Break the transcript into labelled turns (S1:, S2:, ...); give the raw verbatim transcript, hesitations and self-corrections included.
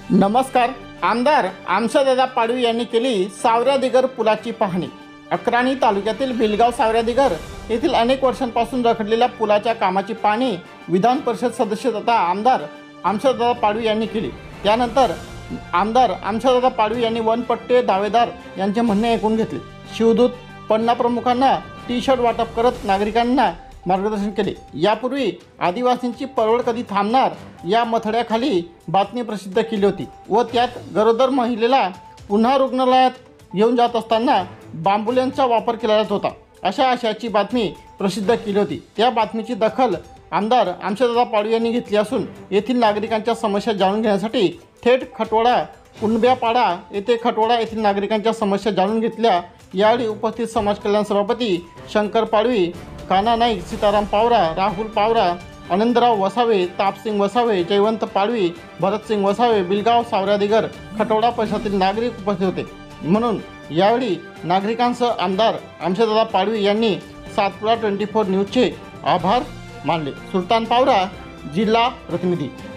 S1: नमस्कार। आमदार आमशादादा पाडवी यांनी केली सावऱ्या दिगर पुलाची पाहणी। अक्राणी तालुक्यातील भिलगाव सावऱ्या दिगर येथील अनेक वर्षांपासून रखडलेल्या पुलाच्या कामाची पाहणी विधान परिषद सदस्य तथा आमदार आमशादादा पाडवी यांनी केली। त्यानंतर आमदार आमशादादा पाडवी यांनी वनपट्टे दावेदार यांचे म्हणणे ऐकून घेतले। शिवदूत पन्ना प्रमुखांना टी शर्ट वाटप करत नागरिकांना मार्गदर्शन केले। यापूर्वी आदिवासींची परवड कधी थांबणार या मथळ्याखाली बातमी प्रसिद्ध केली होती व त्यात गरोदर महिलेला पुन्हा रुग्णालयात घेऊन जात असताना बांबुल्यांचा वापर केला जात होता अशा आशयाची बातमी प्रसिद्ध केली होती। त्या बातमीची दखल आमदार आमशादादा पाडवी यांनी घेतली असून येथील नागरिकांच्या समस्या जाणून घेण्यासाठी थेट खटवडा कुणब्यापाडा येथे खटवडा येथील नागरिकांच्या समस्या जाणून घेतल्या। यावेळी उपस्थित समाज कल्याण सभापती शंकर पाडवी, काना नाईक, सीताराम पावरा, राहुल पावरा, आनंदराव वसावे, तापसिंग वसावे, जयवंत पाडवी, भरतसिंग वसावे, बिलगाव सावऱ्या दिगर खटवडा परिसरातील नागरिक उपस्थित होते। म्हणून यावेळी नागरिकांसह आमदार आमशादादा पाडवी यांनी सातपुडा ट्वेंटी फोर न्यूजचे आभार मानले। सुलतान पावरा, जिल्हा प्रतिनिधी।